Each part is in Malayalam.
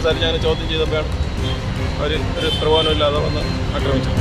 സംസാരിച്ച് ചോദ്യം ചെയ്തപ്പോഴാണ് അവർ ഒരു പ്രകോപനമില്ലാതെ വന്ന് ആക്രമിച്ചത്.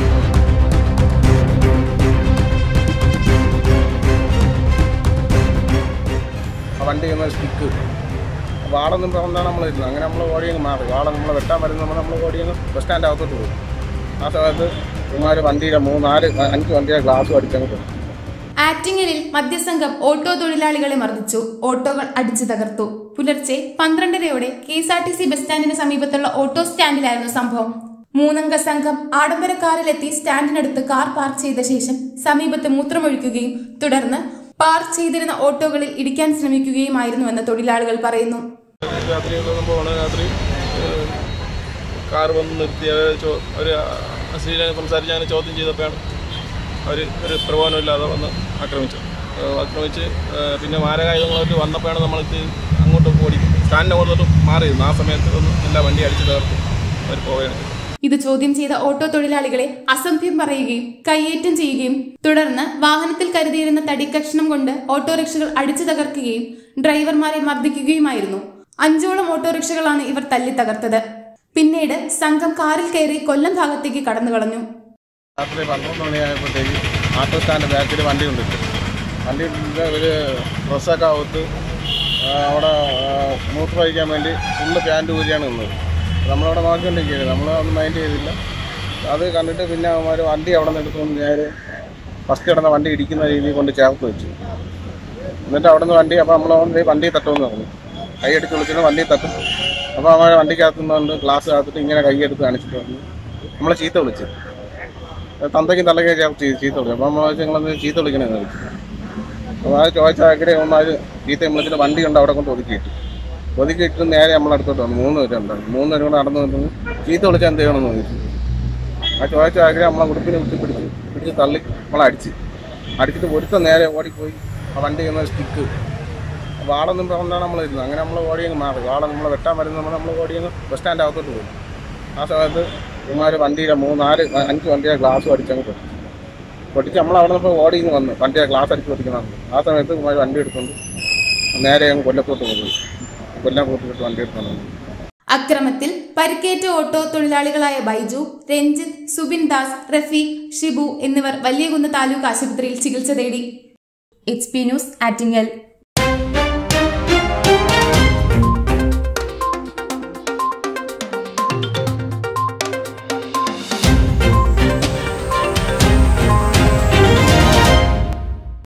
വണ്ടി സ്റ്റിക്ക് വാളൊന്നും പറഞ്ഞാണ് നമ്മൾ ഇരുന്നത്. അങ്ങനെ നമ്മൾ ഓടിയങ്ങ് മാറി. വാള നമ്മളെ വെട്ടാൻ വരുന്ന നമ്മൾ ഓടിയങ്ങ് ബസ് സ്റ്റാൻഡ് അകത്തോട്ട് പോയി. ആ സമയത്ത് ഇമാര് വണ്ടിയുടെ 5 വണ്ടിയുടെ ഗ്ലാസ് അടിച്ചങ്ങ് പോയി. ആറ്റിങ്ങലിൽ മദ്യസംഘം ഓട്ടോ തൊഴിലാളികളെ മർദ്ദിച്ചു. ഓട്ടോകൾ അടിച്ചു തകർത്തു. പുലർച്ചെ 12:30യോടെ KSRTC ബസ് സ്റ്റാൻഡിന് സമീപത്തുള്ള ഓട്ടോ സ്റ്റാൻഡിലായിരുന്നു സംഭവം. 3 അംഗ സംഘം ആഡംബര കാറിലെത്തി സ്റ്റാൻഡിനടുത്ത് കാർ പാർക്ക് ചെയ്ത ശേഷം സമീപത്ത് മൂത്രമൊഴിക്കുകയും തുടർന്ന് പാർക്ക് ചെയ്തിരുന്ന ഓട്ടോകളിൽ ഇടിക്കാൻ ശ്രമിക്കുകയുമായിരുന്നുവെന്ന് തൊഴിലാളികൾ പറയുന്നു. രാത്രി കാർ വന്ന് നിർത്തി ഒരു അശ്ലീലം സംസാരിച്ച് ചോദ്യം ചെയ്തപ്പോഴാണ് അവർ ഒരു പ്രകോപനമില്ലാതെ വന്ന് ആക്രമിച്ച് പിന്നെ മാരകായുധങ്ങളായിട്ട് വന്നപ്പോഴാണ് നമ്മൾക്ക് അങ്ങോട്ട് ഓടി സ്റ്റാൻഡിൻ്റെ അങ്ങോട്ട് മാറിയിരുന്നു. ആ സമയത്ത് എല്ലാ വണ്ടി അടിച്ച് തകർത്ത് അവർ പോവുകയാണ്. ഇത് ചോദ്യം ചെയ്ത ഓട്ടോ തൊഴിലാളികളെ അസഭ്യം പറയുകയും കയ്യേറ്റം ചെയ്യുകയും തുടർന്ന് വാഹനത്തിൽ കരുതിയിരുന്ന തടിക്കഷ്ണം കൊണ്ട് ഓട്ടോറിക്ഷകൾ അടിച്ചു തകർക്കുകയും ഡ്രൈവർമാരെ മർദ്ദിക്കുകയുമായിരുന്നു. 5ഓളം ഓട്ടോറിക്ഷകളാണ് ഇവർ തല്ലി തകർത്തത്. പിന്നീട് സംഘം കാറിൽ കയറി കൊല്ലം ഭാഗത്തേക്ക് കടന്നു കളഞ്ഞു. രാത്രി 12 മണിയായപ്പോഴത്തേക്ക് ഓട്ടോ സ്റ്റാൻഡ് ബാക്കിൽ വണ്ടി കൊണ്ടിട്ട് ഒരു ഡ്രസ്സൊക്കെ അകത്ത് അവിടെ മൂത്ര വഹിക്കാൻ വേണ്ടി ഫുള്ള് പാൻറ്റ് ഊരിയാണ് നിന്നത്. നമ്മളവിടെ നോക്കിക്കൊണ്ടിരിക്കുകയാണ്. നമ്മളൊന്നും മൈൻഡ് ചെയ്തില്ല. അത് കണ്ടിട്ട് പിന്നെ അവന്മാർ വണ്ടി അവിടെ നിന്ന് എടുത്തുകൊണ്ട് നേരെ ഫസ്റ്റ് കിടന്ന വണ്ടി ഇടിക്കുന്ന രീതിയിൽ കൊണ്ട് ചേർത്ത് വെച്ചു. എന്നിട്ട് അവിടെ നിന്ന് വണ്ടി അപ്പോൾ നമ്മൾ വണ്ടി തട്ടുമെന്ന് പറഞ്ഞു. കൈയെടുത്ത് വിളിച്ചിട്ട് വണ്ടി തട്ടും. അപ്പോൾ അവന്മാർ വണ്ടിക്കകത്തുനിന്നുകൊണ്ട് ഗ്ലാസ് കാത്തിട്ട് ഇങ്ങനെ കൈയെടുത്ത് കാണിച്ചിട്ട് വന്നു നമ്മളെ ചീത്ത വിളിച്ച് തന്തയ്ക്കും തലയ്ക്കും ചേർത്ത് ചീത്ത വിളിച്ചു. അപ്പോൾ നമ്മൾ നിങ്ങളൊന്ന് ചീത്ത വിളിക്കണമെന്ന് ചോദിച്ചു. അപ്പോൾ അത് ചോദിച്ചാൽ അവന്മാർ ചീത്തയും വിളിച്ചിട്ട് വണ്ടി കൊണ്ട് അവിടെ കൊണ്ട് ഒതുക്കിയിട്ട് നേരെ നമ്മളടുത്തോട്ട് വന്നു. 3 പേരുണ്ടായിരുന്നു. 3 പേരും കൂടെ നടന്നു വന്നു ചീത്ത വിളിച്ചാൽ എന്ത് ചെയ്യണമെന്ന് ചോദിച്ചു. ആ ചോദിച്ച നമ്മളെ ഉടുപ്പിനെ പിടിച്ച് തള്ളി നമ്മളെ അടിച്ചിട്ട് ഒരുത്തം നേരെ ഓടിപ്പോയി ആ വണ്ടി സ്റ്റിക്ക് വാളൊന്നും പറഞ്ഞാണ് നമ്മൾ ഇരുന്നത്. അങ്ങനെ നമ്മൾ ഓടിയങ്ങ് മാറി. വാള നമ്മളെ വെട്ടാൻ വരുന്ന നമ്മൾ ഓടിയങ്ങ് ബസ് സ്റ്റാൻഡ് അകത്തോട്ട് പോയി. ആ സമയത്ത് ഇമാര് വണ്ടിയുടെ 5 വണ്ടിയുടെ ഗ്ലാസ് അടിച്ചങ്ങ് പൊട്ടിച്ച് നമ്മളവിടെ നിന്ന് ഓടിയെന്ന് വന്നു. വണ്ടിയുടെ ഗ്ലാസ് അടിച്ച് പൊട്ടിക്കണം. ആ സമയത്ത് ഇമാര് വണ്ടി എടുത്തുകൊണ്ട് നേരെ അങ്ങ് കൊല്ലത്തോട്ട് പോയി. കൊല്ലം കൂട്ടിട്ട് വണ്ടി എടുക്കണം. അക്രമത്തിൽ പരിക്കേറ്റ ഓട്ടോ തൊഴിലാളികളായ ബൈജു, രഞ്ജിത്ത്, സുബിൻ ദാസ്, റഫീഖ്, ഷിബു എന്നിവർ വലിയകുന്ന് താലൂക്ക് ആശുപത്രിയിൽ ചികിത്സ തേടി. HP news, Attingal.